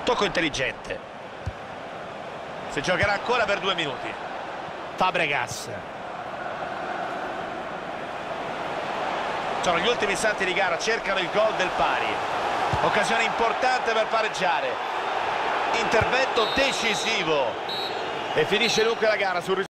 Tocco intelligente. Si giocherà ancora per 2 minuti. Fabregas. Sono gli ultimi istanti di gara, cercano il gol del pari. Occasione importante per pareggiare. Intervento decisivo. E finisce dunque la gara sul risultato.